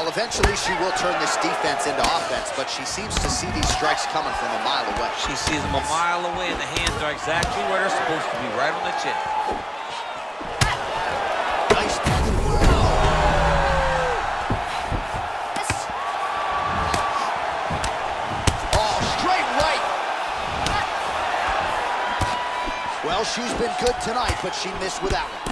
Well, eventually she will turn this defense into offense, but she seems to see these strikes coming from a mile away. She sees them a mile away, and the hands are exactly where they're supposed to be, right on the chin. Nice. Oh, straight right. Well, she's been good tonight, but she missed with that one.